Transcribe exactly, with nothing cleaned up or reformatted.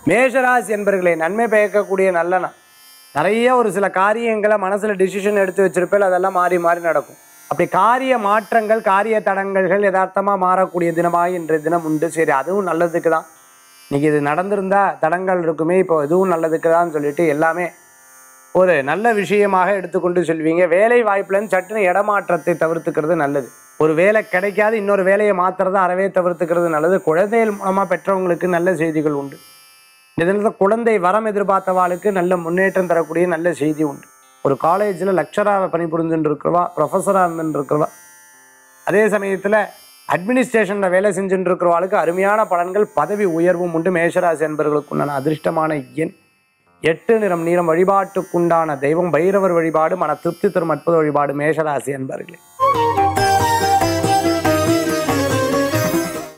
மேஷராசி என்பர்களே, நன்மை பயக்கக்கூடிய நல்ல நாள். நிறைய ஒரு சில காரியங்களை மனசுல டிசிஷன் எடுத்து வச்சிருப்பேன், அதெல்லாம் மாறி மாறி நடக்கும். அப்படி காரிய மாற்றங்கள், காரிய தடங்கல்கள் யதார்த்தமா மாறக்கூடிய தினமாக இன்றைய தினம் உண்டு. சரி, அதுவும் நல்லதுக்கு தான். இன்னைக்கு இது நடந்திருந்தா தடங்கள் இருக்குமே, இப்போ இதுவும் நல்லதுக்கு தான் சொல்லிட்டு எல்லாமே ஒரு நல்ல விஷயமாக எடுத்துக்கொண்டு செல்வீங்க. வேலை வாய்ப்புலன்னு சட்டுன்னு இடமாற்றத்தை தவிர்த்துக்கிறது நல்லது. ஒரு வேலை கிடைக்காது இன்னொரு வேலையை மாத்துறத அறவே தவிர்த்துக்கிறது நல்லது. குழந்தைகள் மூலமா பெற்றவங்களுக்கு நல்ல செய்திகள் உண்டு. இந்த தினத்தில் குழந்தை வரம் எதிர்பார்த்தவாளுக்கு நல்ல முன்னேற்றம் தரக்கூடிய நல்ல செய்தி உண்டு. ஒரு காலேஜில் லெக்சராக பணிபுரிஞ்சுட்டு இருக்கிறவா, ப்ரொஃபஸராக இருந்துட்டு இருக்கிறவா, அதே சமயத்தில் அட்மினிஸ்ட்ரேஷனில் வேலை செஞ்சுட்டு இருக்கிறவாளுக்கு அருமையான பலன்கள், பதவி உயர்வும் உண்டு. மேஷராசி என்பவர்களுக்கு உண்டான அதிர்ஷ்டமான எண் எட்டு, நிறம் நீளம். வழிபாட்டுக்குண்டான தெய்வம் பைரவர் வழிபாடு. மன திருப்தி தரும் அற்புத வழிபாடு மேஷராசி என்பவர்களே.